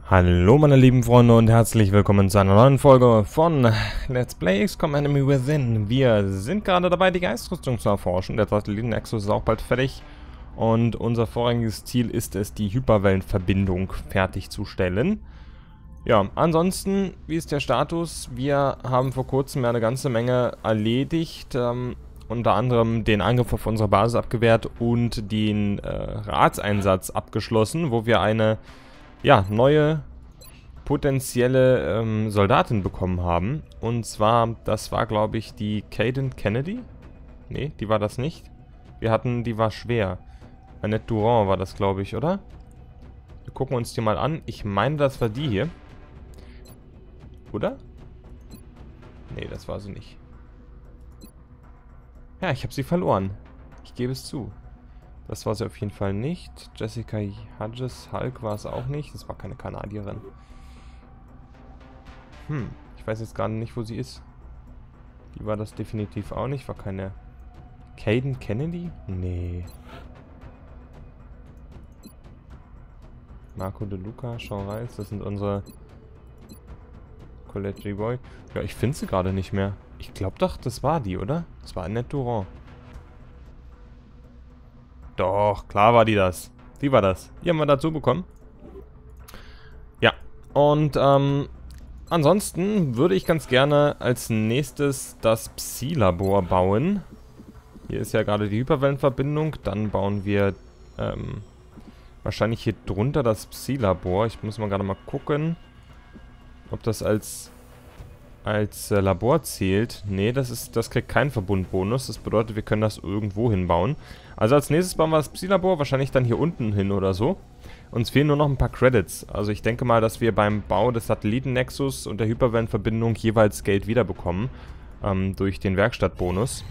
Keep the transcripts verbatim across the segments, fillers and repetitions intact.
Hallo meine lieben Freunde und herzlich willkommen zu einer neuen Folge von Let's Play X COM Enemy Within. Wir sind gerade dabei, die Geistrüstung zu erforschen. Der Satelliten-Nexus ist auch bald fertig. Und unser vorrangiges Ziel ist es, die Hyperwellenverbindung fertigzustellen. Ja, ansonsten, wie ist der Status? Wir haben vor kurzem ja eine ganze Menge erledigt. Ähm, unter anderem den Angriff auf unsere Basis abgewehrt und den äh, Ratseinsatz abgeschlossen, wo wir eine ja, neue potenzielle ähm, Soldatin bekommen haben. Und zwar, das war glaube ich die Caden Kennedy. Nee, die war das nicht. Wir hatten, die war schwer. Annette Durand war das glaube ich, oder? Wir gucken uns die mal an. Ich meine, das war die hier. Oder? Nee, das war sie nicht. Ja, ich habe sie verloren. Ich gebe es zu. Das war sie auf jeden Fall nicht. Jessica Hodges Hulk war es auch nicht. Das war keine Kanadierin. Hm, ich weiß jetzt gar nicht, wo sie ist. Die war das definitiv auch nicht. War keine... Caden Kennedy? Nee. Marco De Luca, Sean Rice, das sind unsere... Colette G-Boy. Ja, ich finde sie gerade nicht mehr. Ich glaube doch, das war die, oder? Das war Annette Durand. Doch, klar war die das. Die war das. Die haben wir dazu bekommen. Ja, und ähm, ansonsten würde ich ganz gerne als nächstes das Psi-Labor bauen. Hier ist ja gerade die Hyperwellenverbindung. Dann bauen wir ähm, wahrscheinlich hier drunter das Psi-Labor. Ich muss mal gerade mal gucken, ob das als, als äh, Labor zählt. Nee, das, ist, das kriegt keinen Verbundbonus. Das bedeutet, wir können das irgendwo hinbauen. Also als nächstes bauen wir das Psi-Labor, wahrscheinlich dann hier unten hin oder so. Uns fehlen nur noch ein paar Credits. Also ich denke mal, dass wir beim Bau des Satelliten-Nexus und der Hyperwellenverbindung jeweils Geld wiederbekommen. Ähm, durch den Werkstattbonus.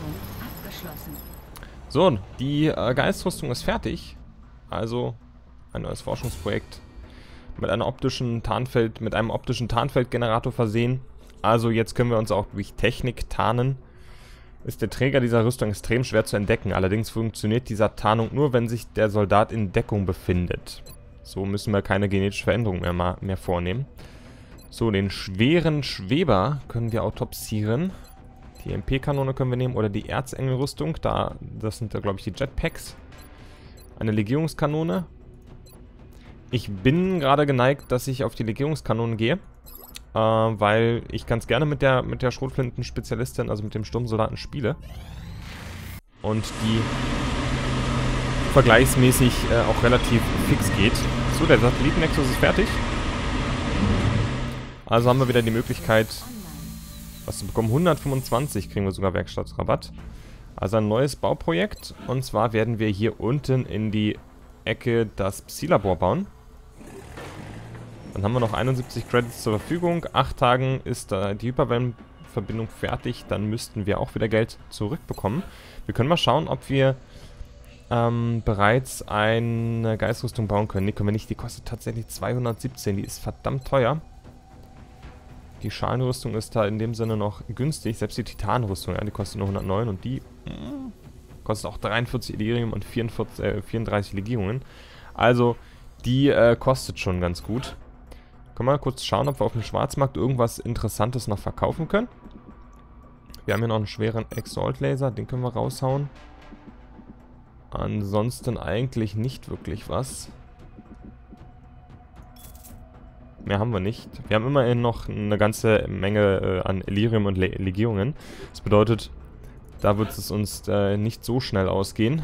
So, die äh, Geistrüstung ist fertig. Also ein neues Forschungsprojekt mit einer optischen Tarnfeld, mit einem optischen Tarnfeldgenerator versehen. Also jetzt können wir uns auch durch Technik tarnen. Ist der Träger dieser Rüstung extrem schwer zu entdecken. Allerdings funktioniert dieser Tarnung nur, wenn sich der Soldat in Deckung befindet. So müssen wir keine genetische Veränderung mehr, mehr vornehmen. So, den schweren Schweber können wir autopsieren. Die E M P-Kanone können wir nehmen oder die Erzengel-Rüstung. Da, das sind da, glaube ich, die Jetpacks. Eine Legierungskanone. Ich bin gerade geneigt, dass ich auf die Legierungskanonen gehe. Äh, weil ich ganz gerne mit der, mit der Schrotflinten-Spezialistin, also mit dem Sturmsoldaten spiele. Und die vergleichsmäßig äh, auch relativ fix geht. So, der Satelliten-Nexus ist fertig. Also haben wir wieder die Möglichkeit, was zu bekommen. hundertfünfundzwanzig kriegen wir sogar Werkstattrabatt. Also ein neues Bauprojekt. Und zwar werden wir hier unten in die Ecke das Psi-Labor bauen. Dann haben wir noch einundsiebzig Credits zur Verfügung. Acht Tagen ist äh, die Hyperwellenverbindung fertig. Dann müssten wir auch wieder Geld zurückbekommen. Wir können mal schauen, ob wir ähm, bereits eine Geistrüstung bauen können. Nee, können wir nicht. Die kostet tatsächlich zweihundertsiebzehn. Die ist verdammt teuer. Die Schalenrüstung ist da in dem Sinne noch günstig. Selbst die Titanrüstung, ja, die kostet nur hundertneun. Und die mh, kostet auch dreiundvierzig Illyrium und vierundvierzig, äh, vierunddreißig Legierungen. Also, die äh, kostet schon ganz gut. Können wir mal kurz schauen, ob wir auf dem Schwarzmarkt irgendwas Interessantes noch verkaufen können. Wir haben hier noch einen schweren Exalt-Laser, den können wir raushauen. Ansonsten eigentlich nicht wirklich was. Mehr haben wir nicht. Wir haben immerhin noch eine ganze Menge äh, an Illyrium und Le Legierungen. Das bedeutet, da wird es uns äh, nicht so schnell ausgehen.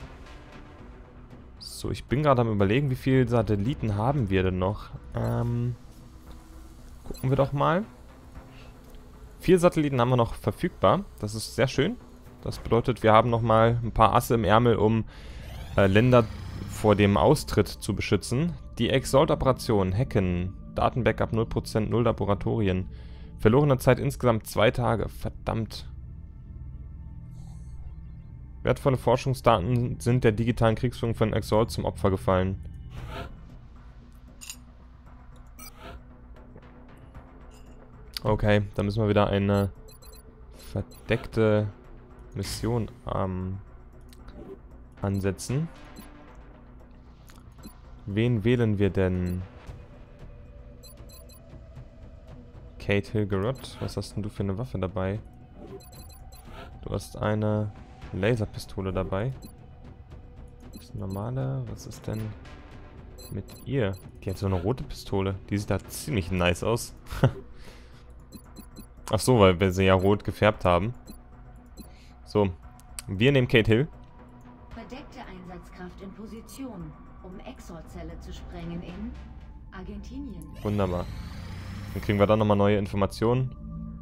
So, ich bin gerade am Überlegen, wie viele Satelliten haben wir denn noch? Ähm, gucken wir doch mal. Vier Satelliten haben wir noch verfügbar. Das ist sehr schön. Das bedeutet, wir haben noch mal ein paar Asse im Ärmel, um äh, Länder vor dem Austritt zu beschützen. Die Exalt-Operation, Hacken, Datenbackup null Prozent, null Laboratorien. Verlorene Zeit insgesamt zwei Tage. Verdammt. Wertvolle Forschungsdaten sind der digitalen Kriegsführung von Exalt zum Opfer gefallen. Okay, da müssen wir wieder eine verdeckte Mission ähm, ansetzen. Wen wählen wir denn? Kate Hilgerod. Was hast denn du für eine Waffe dabei? Du hast eine Laserpistole dabei. Das ist eine normale. Was ist denn mit ihr? Die hat so eine rote Pistole. Die sieht da ziemlich nice aus. Ach so, weil wir sie ja rot gefärbt haben. So, wir nehmen Kate Hill. Verdeckte Einsatzkraft in Position, um Exorzelle zu sprengen in Argentinien. Wunderbar. Dann kriegen wir dann nochmal neue Informationen.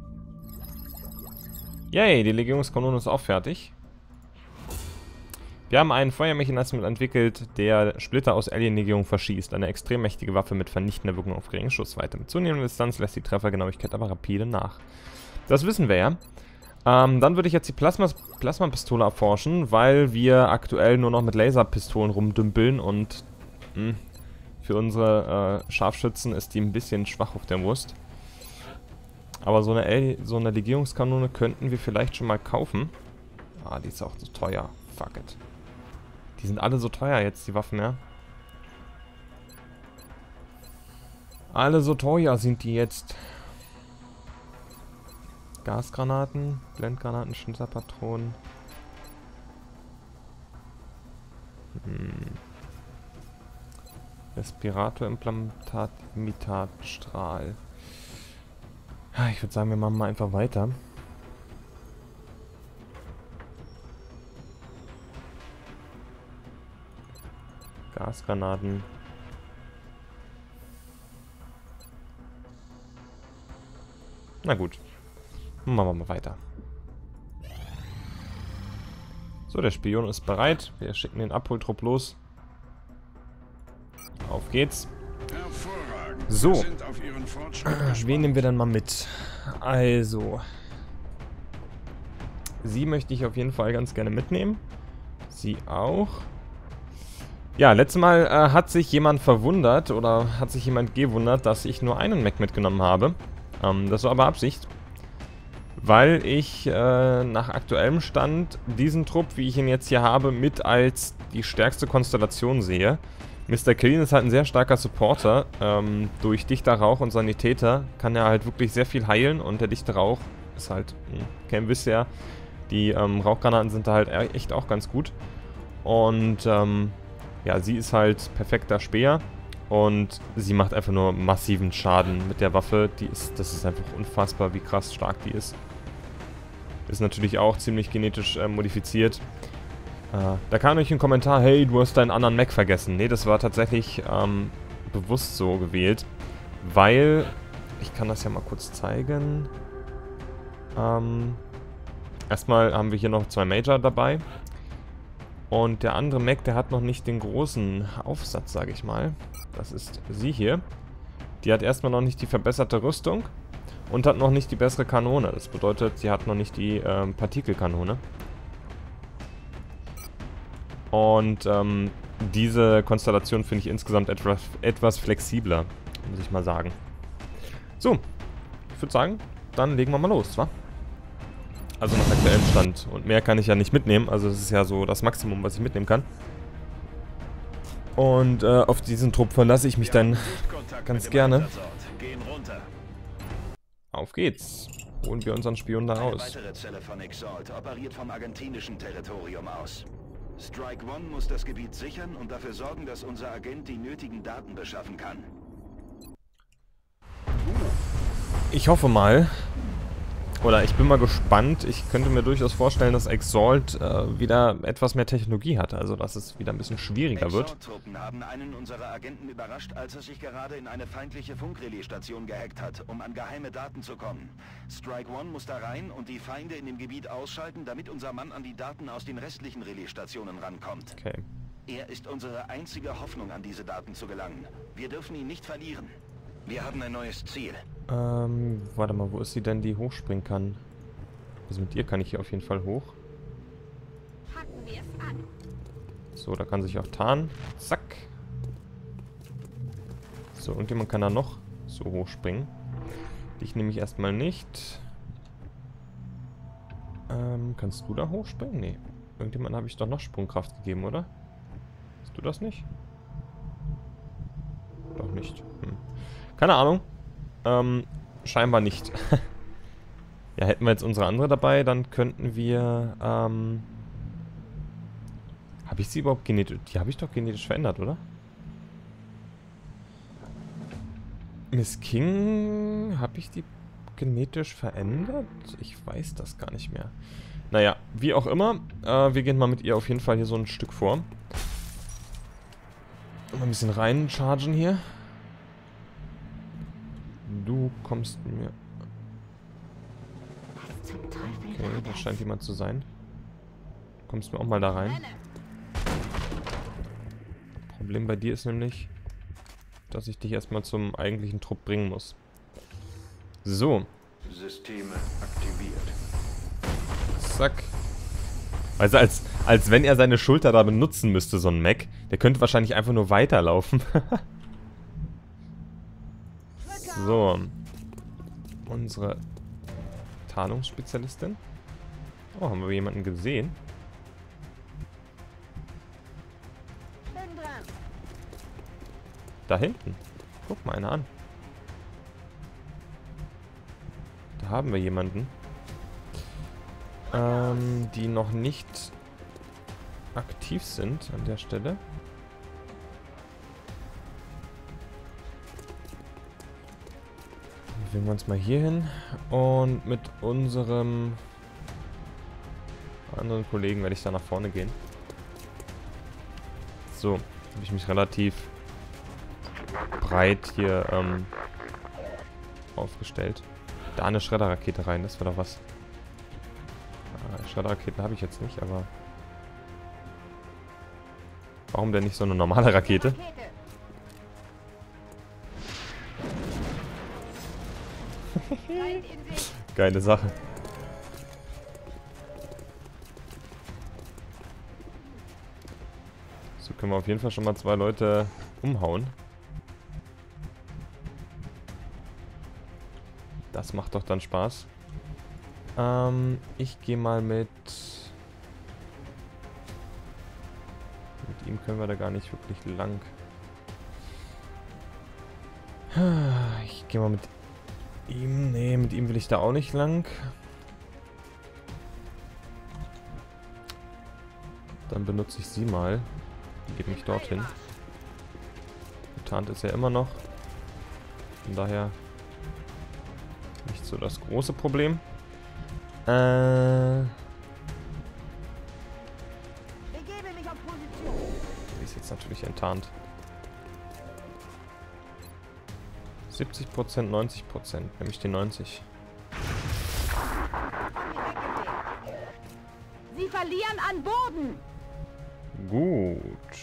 Yay, die Legierungskanone ist auch fertig. Wir haben einen Feuermechanismus entwickelt, der Splitter aus Alien-Legierung verschießt. Eine extrem mächtige Waffe mit vernichtender Wirkung auf geringe Schussweite. Mit zunehmender Distanz lässt die Treffergenauigkeit aber rapide nach. Das wissen wir ja. Ähm, dann würde ich jetzt die Plasma Plasmapistole erforschen, weil wir aktuell nur noch mit Laserpistolen rumdümpeln und mh, für unsere äh, Scharfschützen ist die ein bisschen schwach auf der Wurst. Aber so eine, L so eine Legierungskanone könnten wir vielleicht schon mal kaufen. Ah, die ist auch so teuer. Fuck it. Die sind alle so teuer jetzt, die Waffen, ja. Alle so teuer sind die jetzt. Gasgranaten, Blendgranaten, Schnitterpatronen. Hm. Respiratorimplantat, Imitatstrahl. Ja, ich würde sagen, wir machen mal einfach weiter. Gasgranaten. Na gut. Machen wir mal weiter. So, der Spion ist bereit. Wir schicken den Abholtrupp los. Auf geht's. So. Wen nehmen wir dann mal mit? Also. Sie möchte ich auf jeden Fall ganz gerne mitnehmen. Sie auch. Ja, letztes Mal äh, hat sich jemand verwundert oder hat sich jemand gewundert, dass ich nur einen Mech mitgenommen habe. Ähm, das war aber Absicht. Weil ich äh, nach aktuellem Stand diesen Trupp, wie ich ihn jetzt hier habe, mit als die stärkste Konstellation sehe. Mister Clean ist halt ein sehr starker Supporter. Ähm, durch dichter Rauch und Sanitäter kann er halt wirklich sehr viel heilen. Und der dichte Rauch ist halt, mh, kennen wir ja, die ähm, Rauchgranaten sind da halt echt auch ganz gut. Und ähm, ja, sie ist halt perfekter Speer. Und sie macht einfach nur massiven Schaden mit der Waffe. Die ist, das ist einfach unfassbar, wie krass stark die ist. Ist natürlich auch ziemlich genetisch äh, modifiziert. Äh, da kam euch ein Kommentar, hey, du hast deinen anderen Mech vergessen. Nee, das war tatsächlich ähm, bewusst so gewählt. Weil, ich kann das ja mal kurz zeigen. Ähm, erstmal haben wir hier noch zwei Major dabei. Und der andere Mech, der hat noch nicht den großen Aufsatz, sage ich mal. Das ist sie hier. Die hat erstmal noch nicht die verbesserte Rüstung und hat noch nicht die bessere Kanone. Das bedeutet, sie hat noch nicht die ähm, Partikelkanone. Und ähm, diese Konstellation finde ich insgesamt etwas, etwas flexibler, muss ich mal sagen. So, ich würde sagen, dann legen wir mal los, wa? Also nach aktuellem Stand. Und mehr kann ich ja nicht mitnehmen. Also das ist ja so das Maximum, was ich mitnehmen kann. Und äh, auf diesen Trupp verlasse ich mich dann ganz gerne. Auf geht's. Holen wir unseren Spion da raus. Eine weitere Zelle von Exalt operiert vom argentinischen Territorium aus. Strike One muss das Gebiet sichern und dafür sorgen, dass unser Agent die nötigen Daten beschaffen kann. Ich hoffe mal. Oder ich bin mal gespannt. Ich könnte mir durchaus vorstellen, dass Exalt äh, wieder etwas mehr Technologie hat. Also, dass es wieder ein bisschen schwieriger wird. Exalt-Truppen haben einen unserer Agenten überrascht, als er sich gerade in eine feindliche Funkrelaisstation gehackt hat, um an geheime Daten zu kommen. Strike One muss da rein und die Feinde in dem Gebiet ausschalten, damit unser Mann an die Daten aus den restlichen Relaisstationen rankommt. Okay. Er ist unsere einzige Hoffnung, an diese Daten zu gelangen. Wir dürfen ihn nicht verlieren. Wir haben ein neues Ziel. Ähm, warte mal, wo ist sie denn, die hochspringen kann? Also mit ihr kann ich hier auf jeden Fall hoch. Packen wir es an. So, da kann sich auch tarnen. Zack. So, irgendjemand kann da noch so hochspringen. Dich nehme ich erstmal nicht. Ähm, kannst du da hochspringen? Nee. Irgendjemand habe ich doch noch Sprungkraft gegeben, oder? Hast du das nicht? Doch nicht. Hm. Keine Ahnung. Ähm, scheinbar nicht. Ja, hätten wir jetzt unsere andere dabei, dann könnten wir, ähm... Habe ich sie überhaupt genetisch... Die habe ich doch genetisch verändert, oder? Miss King... Habe ich die genetisch verändert? Ich weiß das gar nicht mehr. Naja, wie auch immer. Äh, wir gehen mal mit ihr auf jeden Fall hier so ein Stück vor. Mal ein bisschen reinchargen hier. Du kommst mir... Okay, da scheint jemand zu sein. Du kommst mir auch mal da rein. Problem bei dir ist nämlich, dass ich dich erstmal zum eigentlichen Trupp bringen muss. So. Systeme aktiviert. Zack. Also als, als wenn er seine Schulter da benutzen müsste, so ein Mech. Der könnte wahrscheinlich einfach nur weiterlaufen. So. Unsere Tarnungsspezialistin. Oh, haben wir jemanden gesehen? Da hinten. Guck mal einer an. Da haben wir jemanden. Ähm, die noch nicht aktiv sind an der Stelle. Wählen wir uns mal hier hin und mit unserem anderen Kollegen werde ich da nach vorne gehen. So, habe ich mich relativ breit hier ähm, aufgestellt. Da eine Schredderrakete rein, das wäre doch was. Ah, Schredderraketen habe ich jetzt nicht, aber warum denn nicht so eine normale Rakete? Geile Sache. So können wir auf jeden Fall schon mal zwei Leute umhauen. Das macht doch dann Spaß. Ähm, ich gehe mal mit... Mit ihm können wir da gar nicht wirklich lang. Ich gehe mal mit ihm... Nee, mit ihm will ich da auch nicht lang. Dann benutze ich sie mal. Die geht mich dorthin. Mutant ist ja immer noch. Von daher nicht so das große Problem. Äh... Die ist jetzt natürlich enttarnt. siebzig Prozent, neunzig Prozent. Nämlich die neunzig. Sie verlieren an Boden. Gut.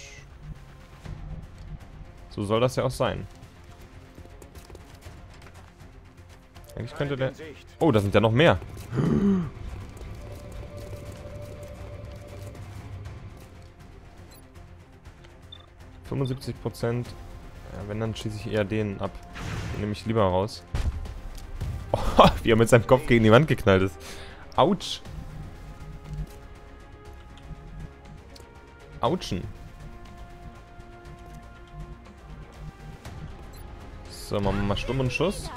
So soll das ja auch sein. Eigentlich könnte der... Oh, da sind ja noch mehr. fünfundsiebzig Prozent. Ja, wenn, dann schieße ich eher den ab. Den nehme ich lieber raus. Oh, wie er mit seinem Kopf gegen die Wand geknallt ist. Autsch. Autschen. So, machen wir mal Stumm und Schuss.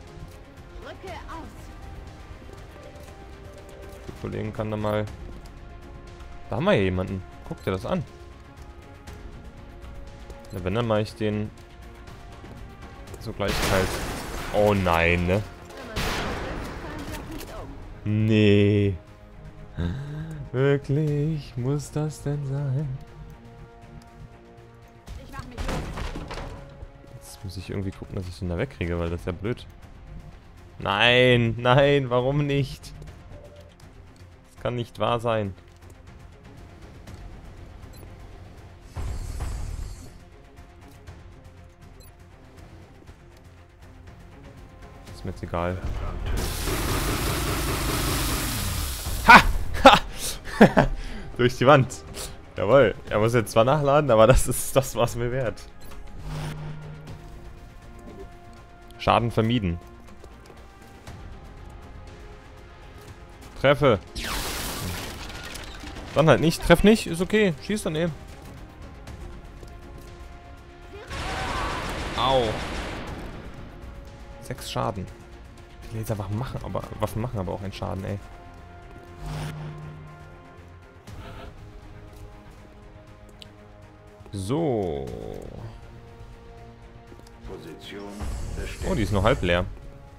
Die Kollegen kann da mal... Da haben wir ja jemanden. Guck dir das an. Na, wenn, dann mache ich den so gleich halt. Oh nein, ne? Nee. Wirklich? Muss das denn sein? Jetzt muss ich irgendwie gucken, dass ich den da wegkriege, weil das ist ja blöd. Nein, nein, warum nicht? Das kann nicht wahr sein. Ist mir jetzt egal. Ha! Ha! Durch die Wand. Jawohl. Er muss jetzt zwar nachladen, aber das ist das, was mir wert. Schaden vermieden. Treffe. Dann halt nicht. Treff nicht. Ist okay. Schieß daneben. Au. Sechs Schaden. Die Laserwaffen machen aber, Waffen machen aber auch einen Schaden, ey. So. Position Oh, die ist nur halb leer.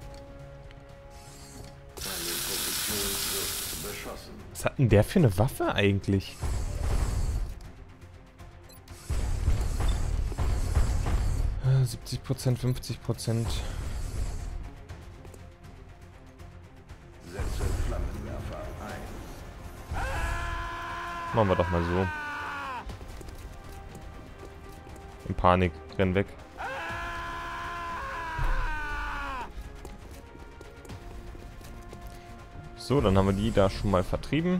Was hat denn der für eine Waffe eigentlich? siebzig Prozent, fünfzig Prozent. Setze Flammenwerfer ein. Machen wir doch mal so. In Panik, renn weg. So, dann haben wir die da schon mal vertrieben.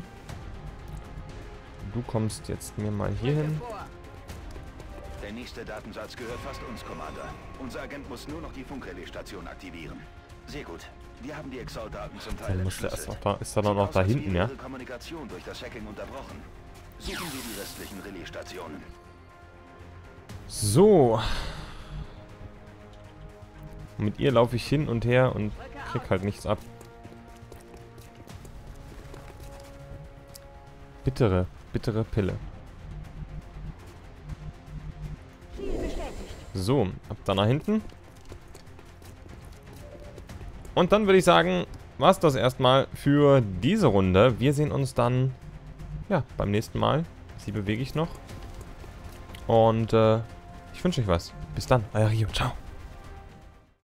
Du kommst jetzt mir mal hier hin. Der nächste Datensatz gehört fast uns, Commander. Unser Agent muss nur noch die Funkrelaisstation aktivieren. Sehr gut. Wir haben die Exalt-Daten zum Teil Dann muss der erst entschlüsselt. noch da, ist er dann noch da Sieht aus, als hinten, wäre ja? ihre Kommunikation durch das Hacking unterbrochen. Suchen wir die restlichen Relaisstationen. So. Mit ihr laufe ich hin und her und krieg halt nichts ab. Bittere, bittere Pille. So, ab da nach hinten. Und dann würde ich sagen, war's das erstmal für diese Runde. Wir sehen uns dann, ja, beim nächsten Mal. Sie bewege ich noch. Und äh, ich wünsche euch was. Bis dann, euer Rio. Ciao.